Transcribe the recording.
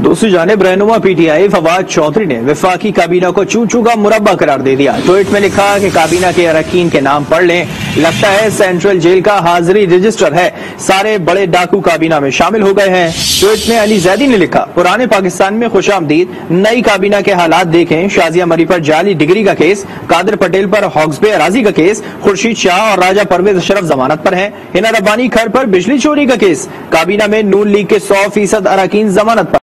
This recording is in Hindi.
दूसरी जानिब रहनुमा पीटीआई फवाद चौधरी ने वफाकी काबीना को चू चू का मुरब्बा करार दे दिया। ट्वीट में लिखा कि काबीना के अरकान के नाम पढ़ लें, लगता है सेंट्रल जेल का हाजिरी रजिस्टर है, सारे बड़े डाकू काबीना में शामिल हो गए हैं। ट्वीट में अली जैदी ने लिखा, पुराने पाकिस्तान में खुशामदीद, नई काबीना के हालात देखें, शाजिया मरी पर जाली डिग्री का केस, कादिर पटेल पर हॉक्सबे अराजी का केस, खुर्शीद शाह और राजा परवेज अशरफ जमानत पर हैं, हिना रब्बानी खैर पर बिजली चोरी का केस, काबीना में नून लीग के 100% अरकान जमानत पर।